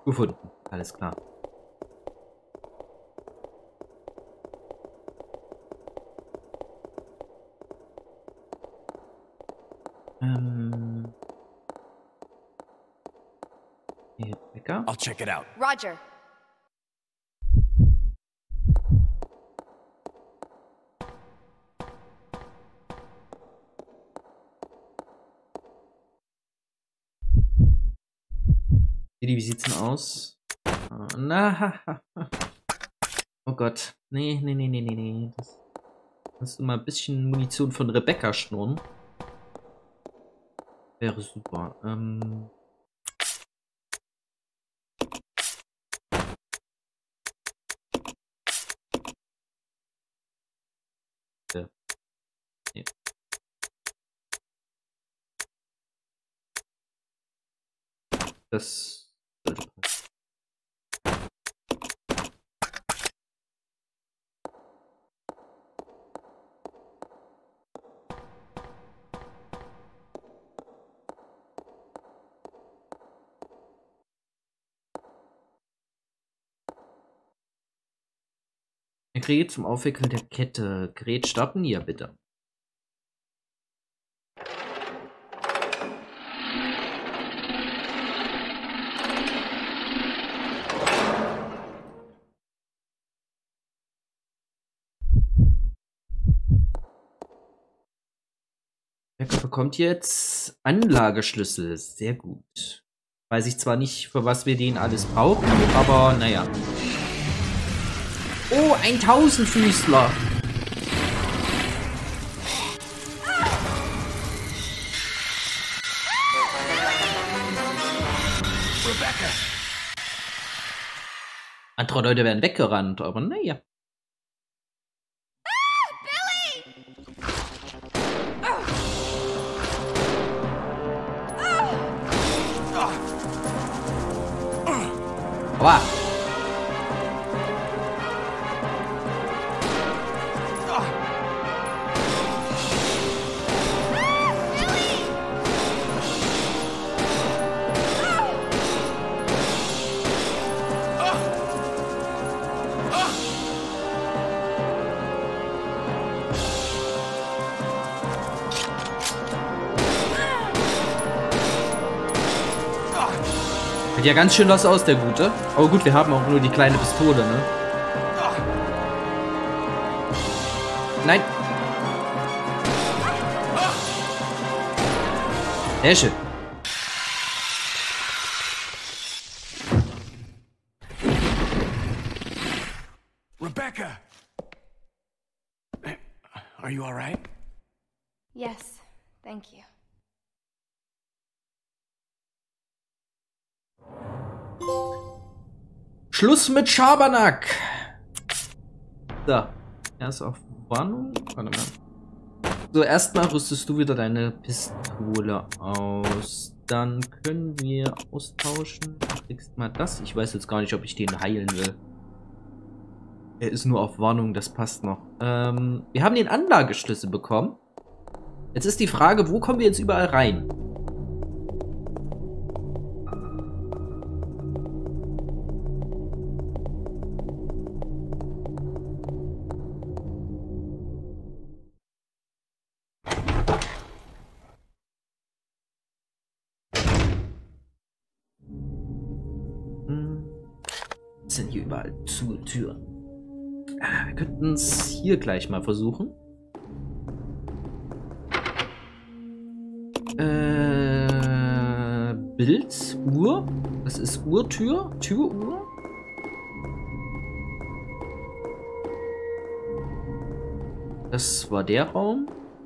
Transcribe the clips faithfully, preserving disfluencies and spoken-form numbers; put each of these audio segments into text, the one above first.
Gefunden. Alles klar. Ähm. Hier, Bäcker. I'll check it out. Roger. Wie sieht's denn aus? Na, oh Gott. Nee, nee, nee, nee, nee, nee. Das kannst du mal ein bisschen Munition von Rebecca schnurren. Wäre super. Ähm. Ja. Nee. Das sollte passen. Gerät zum Aufwickeln der Kette. Gerät starten, ja bitte. Becker bekommt jetzt Anlageschlüssel. Sehr gut. Weiß ich zwar nicht, für was wir den alles brauchen, aber naja. Oh, ein Tausendfüßler. Rebecca. Andere Leute werden weggerannt, aber naja. Aua. Sieht ja ganz schön was aus, der Gute. Aber gut, wir haben auch nur die kleine Pistole, ne? Nein. Sehr schön. Rebecca. Are you all right? Yes, thank you. Schluss mit Schabernack. So. Erst auf Warnung. Warte mal. So, erstmal rüstest du wieder deine Pistole aus. Dann können wir austauschen. Du kriegst mal das. Ich weiß jetzt gar nicht, ob ich den heilen will. Er ist nur auf Warnung, das passt noch. Ähm, wir haben den Anlageschlüssel bekommen. Jetzt ist die Frage, wo kommen wir jetzt überall rein? Sind hier überall zu Türen. Wir könnten es hier gleich mal versuchen. Äh, Bild, Uhr. Das ist Uhrtür, Türuhr. Das war der Raum.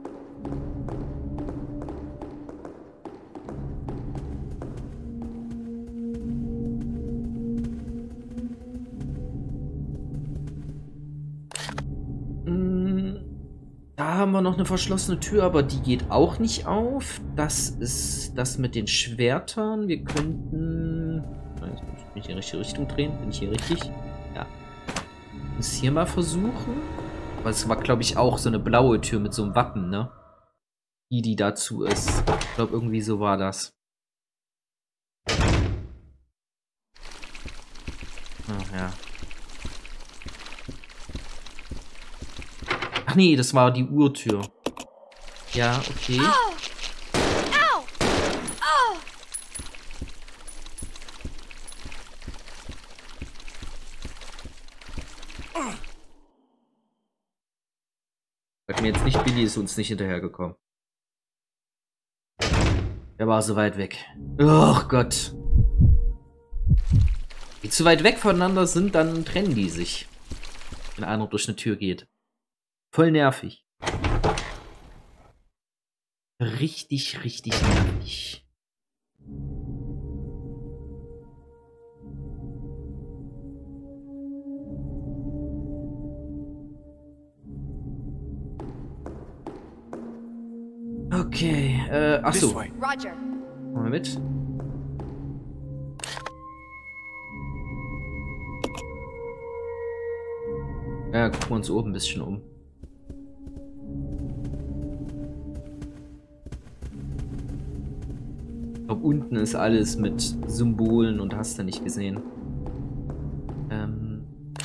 Da haben wir noch eine verschlossene Tür, aber die geht auch nicht auf. Das ist das mit den Schwertern. Wir könnten... Jetzt muss ich mich in die richtige Richtung drehen. Bin ich hier richtig? Ja. Muss hier mal versuchen. Aber es war, glaube ich, auch so eine blaue Tür mit so einem Wappen, ne? Die, die dazu ist. Ich glaube, irgendwie so war das. Ach ja. Ach nee, das war die Uhrtür. Ja, okay. Au! Au! Oh! Sag mir jetzt nicht, Billy ist uns nicht hinterhergekommen. Er war so weit weg. Oh Gott. Die zu weit weg voneinander sind, dann trennen die sich. Wenn einer durch eine Tür geht. Voll nervig. Richtig, richtig nervig. Okay, äh, This achso. way. Roger. Kommen wir mit? Ja, gucken wir uns oben ein bisschen um. Ich glaube, unten ist alles mit Symbolen und hast du nicht gesehen. Ähm.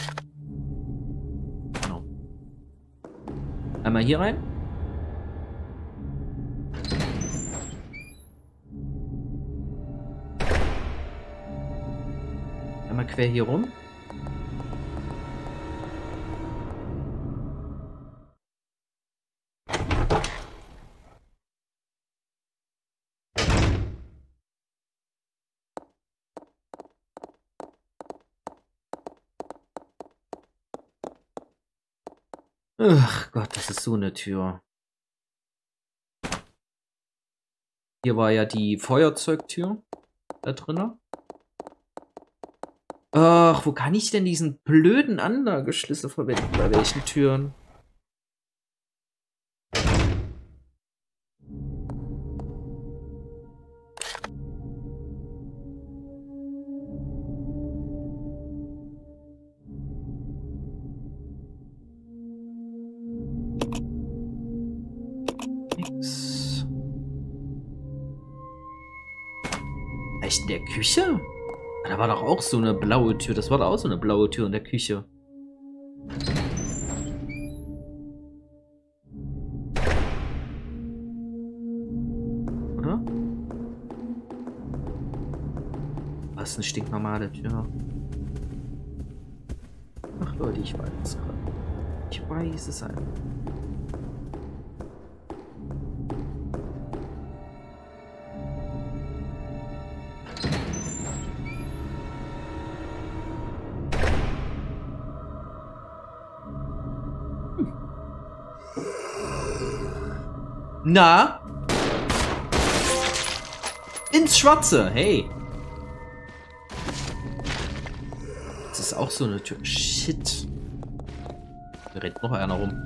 Genau. Einmal hier rein. Einmal quer hier rum. Ach Gott, das ist so eine Tür. Hier war ja die Feuerzeugtür da drinnen. Ach, wo kann ich denn diesen blöden Anlageschlüssel verwenden? Bei welchen Türen? Nix. Vielleicht in der Küche? Da war doch auch so eine blaue Tür. Das war doch auch so eine blaue Tür in der Küche. Oder? Das ist eine stinknormale Tür. Ach Leute, ich weiß es gerade. Ich weiß es einfach. Na? Ins Schwarze, hey. Das ist auch so eine Tür. Shit. Da rennt noch einer rum.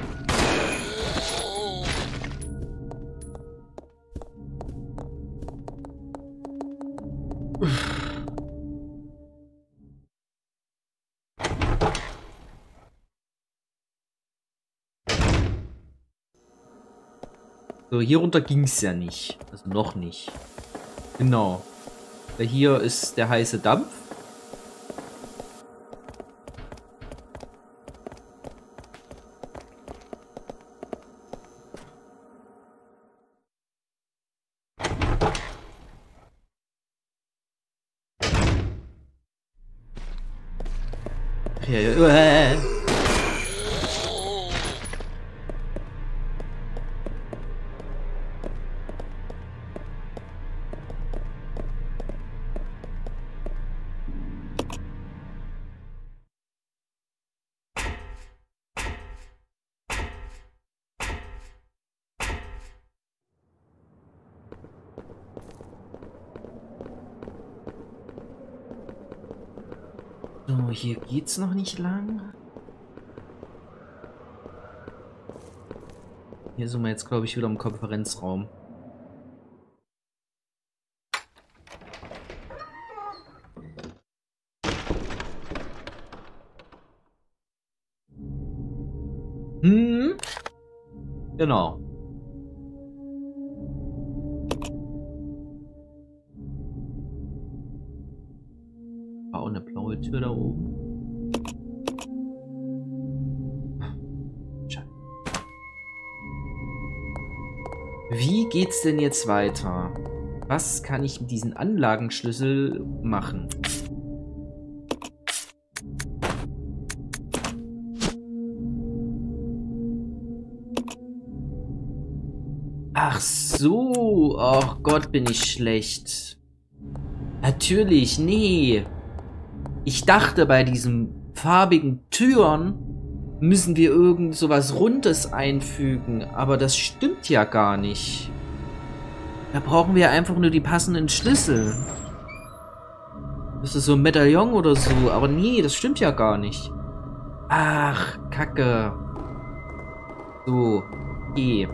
So, hier runter ging es ja nicht. Also noch nicht. Genau. Weil hier ist der heiße Dampf. Ja, ja, äh. So, hier geht's noch nicht lang. Hier sind wir jetzt, glaube ich, wieder im Konferenzraum. Hm? Genau. auch eine blaue Tür da oben. Wie geht's denn jetzt weiter? Was kann ich mit diesen Anlagenschlüssel machen? Ach so. Ach Gott, bin ich schlecht. Natürlich, nee. Ich dachte, bei diesen farbigen Türen müssen wir irgend sowas Rundes einfügen. Aber das stimmt ja gar nicht. Da brauchen wir einfach nur die passenden Schlüssel. Das ist so ein Medaillon oder so. Aber nee, das stimmt ja gar nicht. Ach, Kacke. So, okay.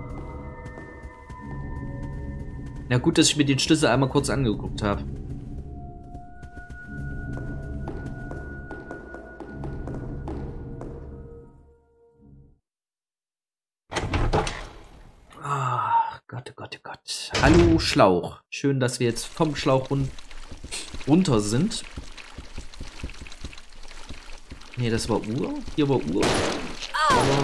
Na gut, dass ich mir den Schlüssel einmal kurz angeguckt habe. Ach Gott, oh Gott, oh Gott. Hallo Schlauch. Schön, dass wir jetzt vom Schlauch run runter sind. Nee, das war Uhr. Hier war Uhr. Aber...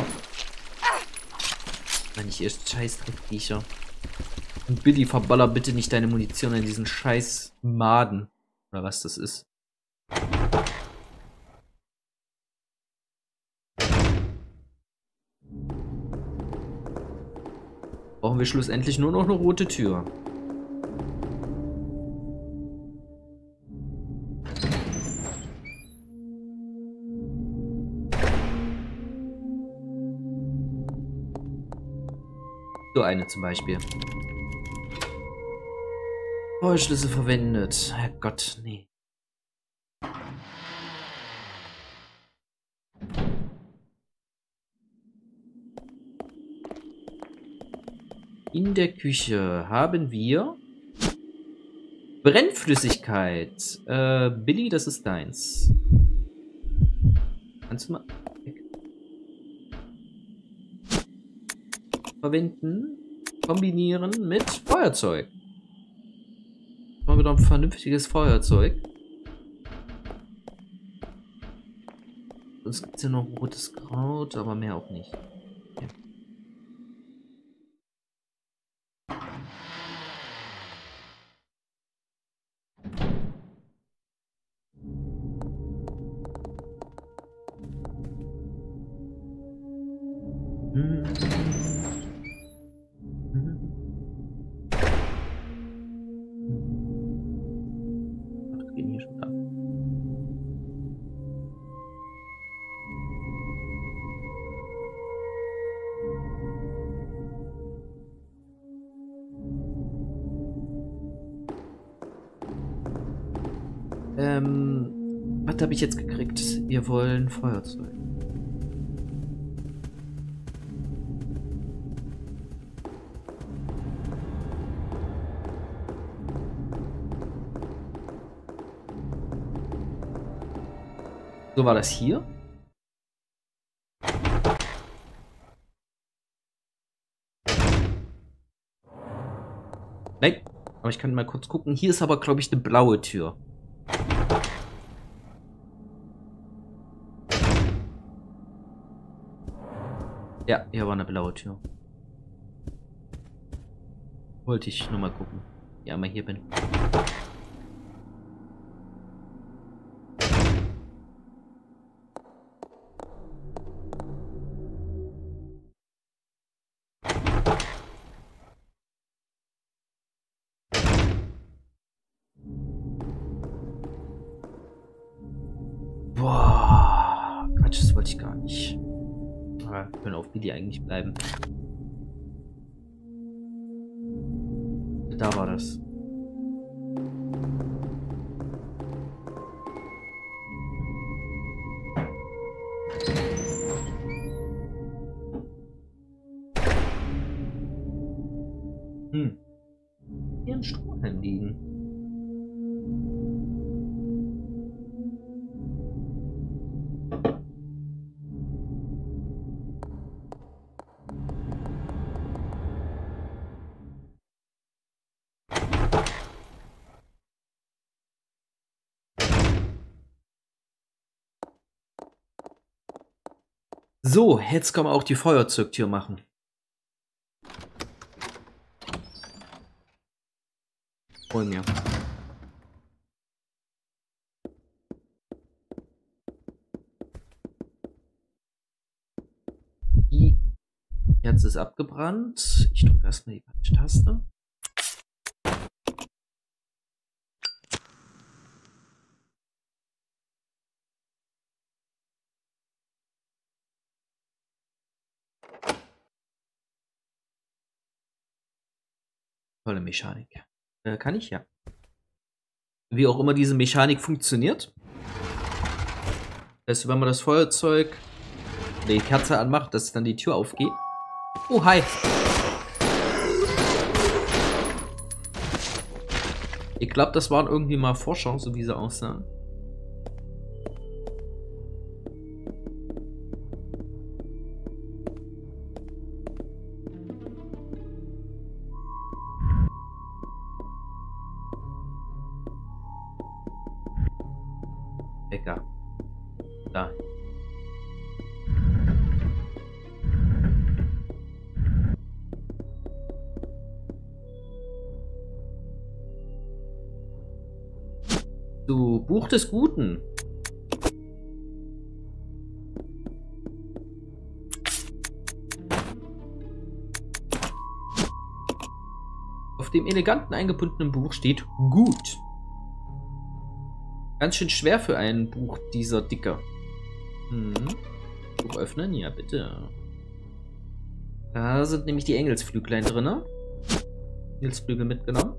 Mann, ich erst scheiß Dreckviecher. Und Billy, verballer bitte nicht deine Munition in diesen scheiß Maden. Oder was das ist. Brauchen wir schlussendlich nur noch eine rote Tür. So eine zum Beispiel. Feuerschlüssel verwendet. Herrgott, nee. In der Küche haben wir Brennflüssigkeit. Äh, Billy, das ist deins. Kannst du mal verwenden, kombinieren mit Feuerzeug. Mal wieder ein vernünftiges Feuerzeug. Sonst gibt es ja noch rotes Kraut, aber mehr auch nicht. Okay. Hm. Ähm, was habe ich jetzt gekriegt? Wir wollen Feuerzeug. So war das hier. Nein, aber ich kann mal kurz gucken. Hier ist aber, glaube ich, eine blaue Tür. Ja, hier war eine blaue Tür. Wollte ich nur mal gucken. Ja, mal hier bin. Boah, Quatsch, das wollte ich gar nicht. Aber wir können auf Billy eigentlich bleiben. Da war das. Hm. Hier ein Strohhalm liegen. So, jetzt kann man auch die Feuerzeugtür machen. Hol mir. Die Kerze ist abgebrannt. Ich drücke erstmal die falsche Taste. Tolle Mechanik. Äh, kann ich ja. Wie auch immer diese Mechanik funktioniert. Das heißt, wenn man das Feuerzeug, die Kerze anmacht, dass dann die Tür aufgeht. Oh, hi. Ich glaube, das waren irgendwie mal Forscher, so wie sie aussahen. Bäcker. Da. Du Buch des Guten. Auf dem eleganten eingebundenen Buch steht gut. Ganz schön schwer für ein Buch dieser Dicke. Hm. Buch öffnen? Ja, bitte. Da sind nämlich die Engelsflüglein drin. Engelsflügel mitgenommen.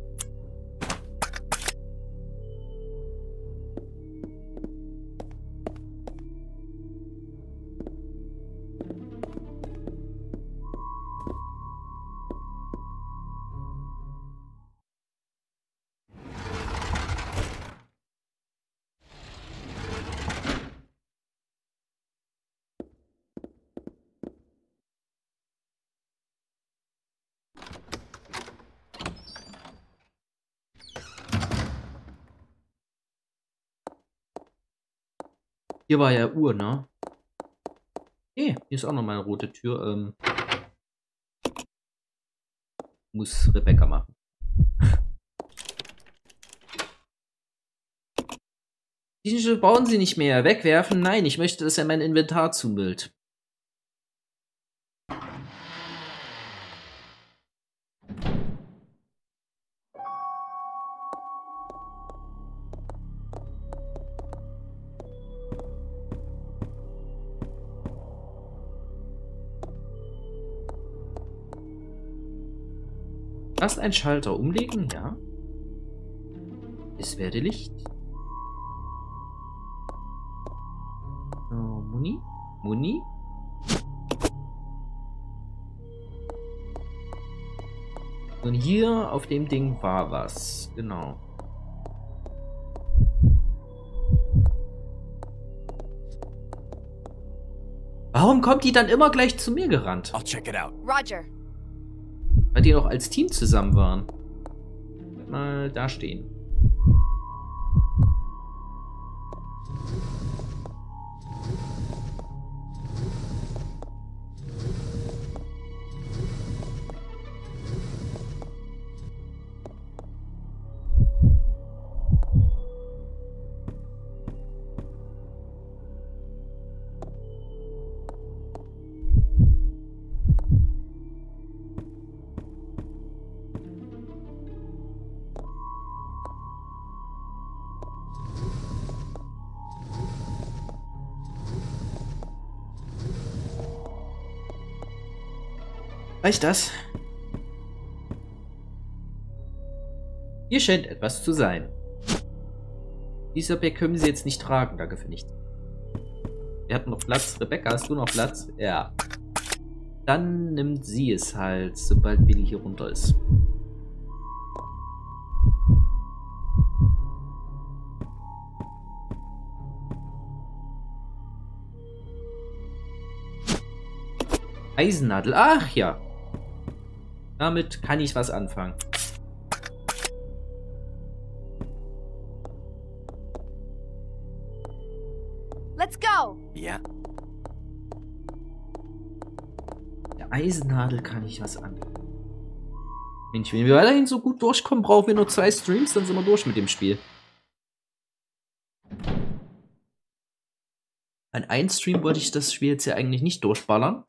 Hier war ja Uhr, ne? Okay, hier ist auch noch mal eine rote Tür. Ähm, muss Rebecca machen. Diese bauen sie nicht mehr. Wegwerfen? Nein, ich möchte, dass er mein Inventar zumüllt. Erst ein Schalter umlegen, ja. Es werde Licht. So, Muni? Muni? Und hier auf dem Ding war was. Genau. Warum kommt die dann immer gleich zu mir gerannt? I'll check it out. Roger. Weil die noch als Team zusammen waren. Mal da stehen. Reicht das? Hier scheint etwas zu sein. Dieser Bag können sie jetzt nicht tragen, danke für nichts. Wir hatten noch Platz. Rebecca, hast du noch Platz? Ja. Dann nimmt sie es halt, sobald Billy hier runter ist. Eisennadel. Ach ja. Damit kann ich was anfangen. Let's go. Yeah. Eisennadel kann ich was an. Mensch, wenn wir weiterhin so gut durchkommen, brauchen wir nur zwei Streams, dann sind wir durch mit dem Spiel. An einem Stream wollte ich das Spiel jetzt ja eigentlich nicht durchballern.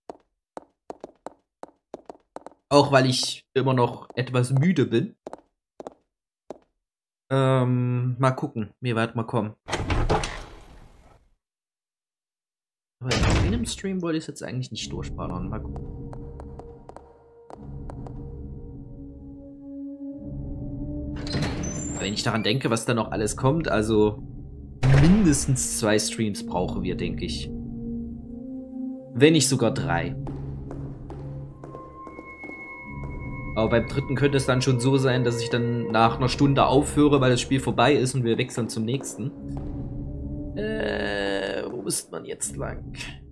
Auch weil ich immer noch etwas müde bin. Ähm, mal gucken, wie weit wir kommen. Aber in einem Stream wollte ich es jetzt eigentlich nicht durchballern. Mal gucken. Wenn ich daran denke, was da noch alles kommt, also mindestens zwei Streams brauchen wir, denke ich. Wenn nicht sogar drei. Aber beim dritten könnte es dann schon so sein, dass ich dann nach einer Stunde aufhöre, weil das Spiel vorbei ist und wir wechseln zum nächsten. Äh, wo ist man jetzt lang?